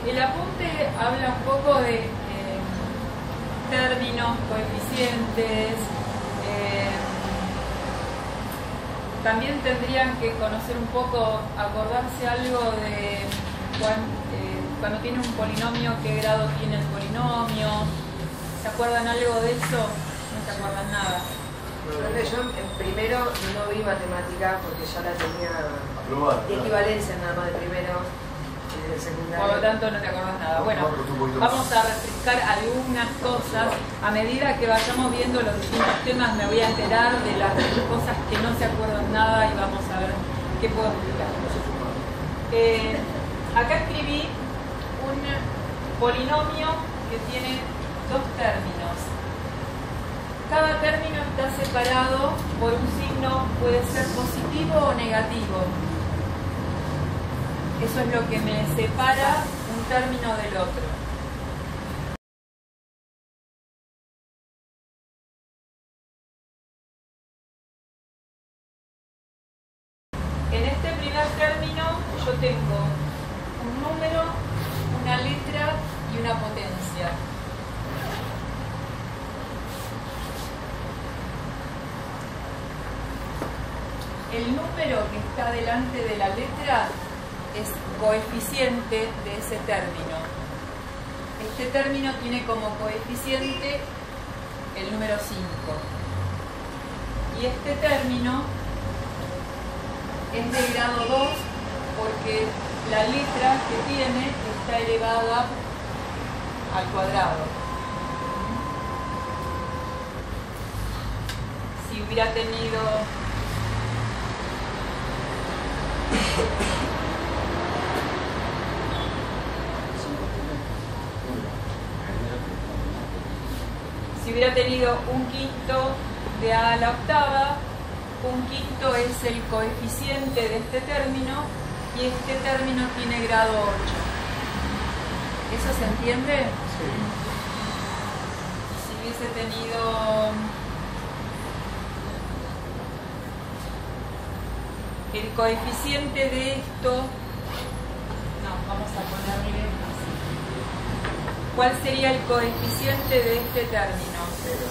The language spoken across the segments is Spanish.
El apunte habla un poco de términos, coeficientes. También tendrían que conocer un poco, acordarse algo de cuando tiene un polinomio, qué grado tiene el polinomio. ¿Se acuerdan algo de eso? No se acuerdan nada. Yo en primero no vi matemática porque ya la tenía de equivalencia nada más de primero y de secundario. Por lo tanto no te acordás nada. Bueno, vamos a refrescar algunas cosas. A medida que vayamos viendo los distintos temas me voy a enterar de las cosas que no se acuerdan nada y vamos a ver qué puedo explicar. Acá escribí un polinomio que tiene dos términos. Cada término está separado por un signo, puede ser positivo o negativo. Eso es lo que me separa un término del otro. En este primer término yo tengo un número, una letra y una potencia. El número que está delante de la letra es coeficiente de ese término. Este término tiene como coeficiente el número 5. Y este término es de grado 2 porque la letra que tiene está elevada al cuadrado. Si hubiera tenido un quinto de a la octava, un quinto es el coeficiente de este término y este término tiene grado 8. ¿Eso se entiende? Sí. Si hubiese tenido el coeficiente de esto, no, vamos a ponerle así. ¿Cuál sería el coeficiente de este término?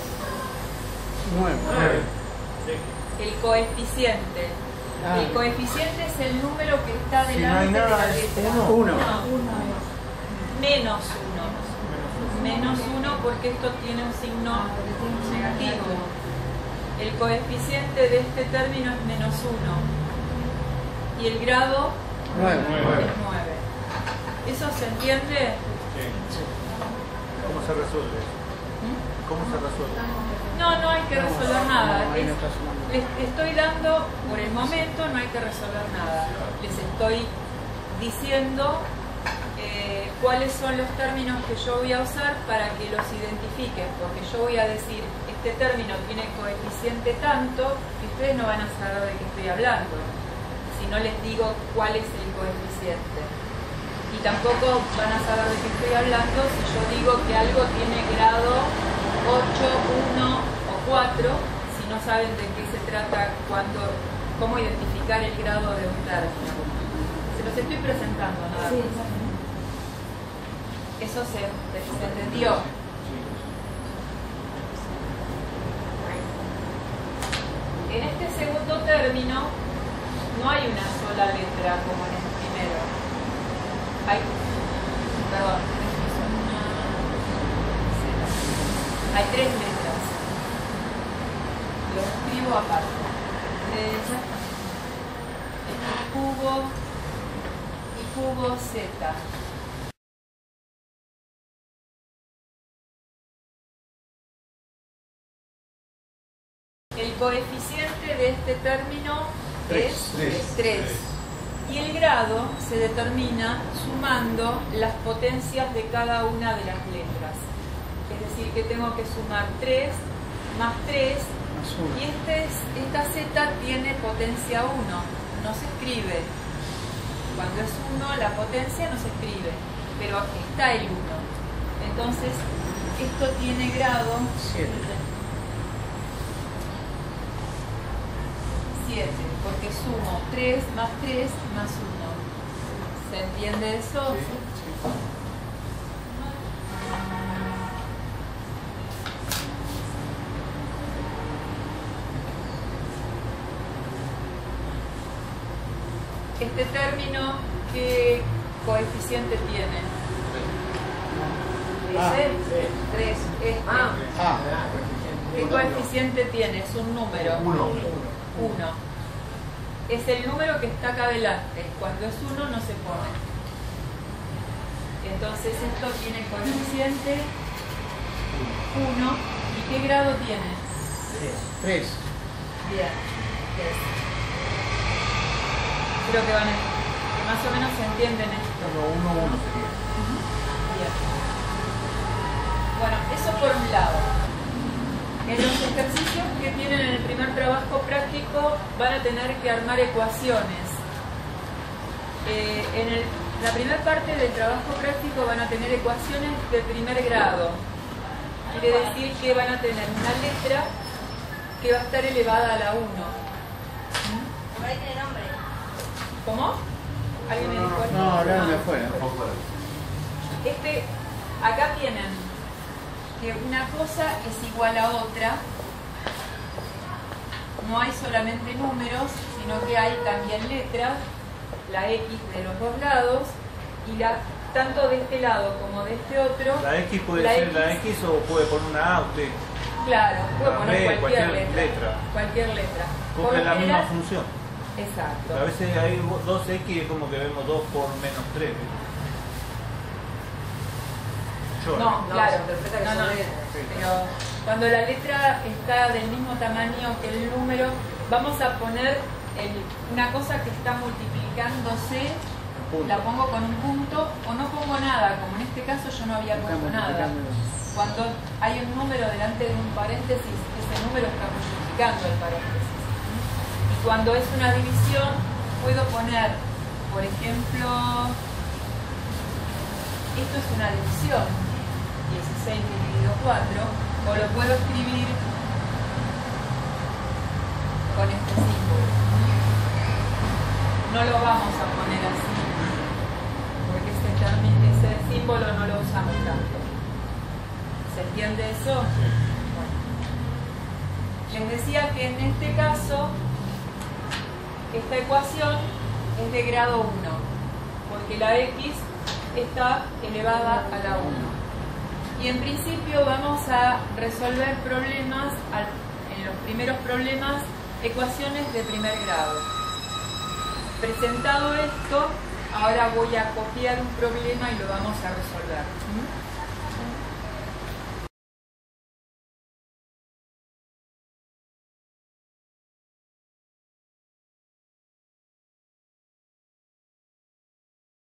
9. El coeficiente. El coeficiente es el número que está Si no delante hay de la nada, letra. 1. Menos 1. Menos 1 porque esto tiene un signo negativo. El coeficiente de este término es menos 1. Y el grado 9. es 9. ¿Eso se entiende? ¿Cómo se resuelve? ¿Cómo se resuelve? No hay que resolver nada. Ahí no está sumando. Les estoy dando, por el momento no hay que resolver nada. Les estoy diciendo cuáles son los términos que yo voy a usar para que los identifiquen, porque yo voy a decir, este término tiene coeficiente tanto, y ustedes no van a saber de qué estoy hablando, si no les digo cuál es el coeficiente. Y tampoco van a saber de qué estoy hablando si yo digo que algo tiene grado 8, 1 o 4, si no saben de qué se trata, cómo identificar el grado de un término. Se los estoy presentando nada más. ¿Eso se entendió? En este segundo término no hay una sola letra como en el primero. Hay 3 letras. Lo escribo aparte. Cubo y cubo Z. El coeficiente de este término es 3. Y el grado se determina sumando las potencias de cada una de las letras. Es decir, que tengo que sumar 3 más 3 y esta Z tiene potencia 1, no se escribe. Cuando es 1 la potencia no se escribe, pero está el 1. Entonces, esto tiene grado 7, porque sumo 3 más 3 más 1. ¿Se entiende eso? Sí. Este término, ¿qué coeficiente tiene? ¿Ese? 3. ¿Qué coeficiente tiene? Es un número. 1. Es el número que está acá adelante. Cuando es 1 no se pone. Entonces esto tiene coeficiente 1. ¿Y qué grado tiene? 3. Bien. Creo que más o menos se entienden esto. 1 sería. Bien. Bueno, eso por un lado. En los ejercicios que tienen en el primer trabajo práctico van a tener que armar ecuaciones. La primera parte del trabajo práctico van a tener ecuaciones de primer grado. Quiere decir que van a tener una letra que va a estar elevada a la 1. Por ahí tiene nombre. ¿Cómo? ¿Alguien me dijo algo? No, ahora me fue. Acá tienen que una cosa es igual a otra. No hay solamente números, sino que hay también letras, la X de los dos lados, y tanto de este lado como de este otro. La X puede ser la X o puede poner una A usted. Claro, puede La poner B, cualquier cualquier letra. Cualquier letra. Cumple la misma función. Exacto. A veces hay 2X y es como que vemos 2 por menos 3. No, claro, se interpreta que no, son no. letras. Pero cuando la letra está del mismo tamaño que el número, vamos a poner una cosa que está multiplicándose, la pongo con un punto o no pongo nada, como en este caso yo no había puesto nada. Cuando hay un número delante de un paréntesis, ese número está multiplicando el paréntesis. Y cuando es una división, puedo poner, por ejemplo, esto es una división, 16 dividido 4, o lo puedo escribir con este símbolo. No lo vamos a poner así, porque ese símbolo no lo usamos tanto. ¿Se entiende eso? Bueno. Les decía que en este caso, esta ecuación es de grado 1, porque la X está elevada a la 1. Y en principio vamos a resolver problemas, en los primeros problemas, ecuaciones de primer grado. Presentado esto, ahora voy a copiar un problema y lo vamos a resolver.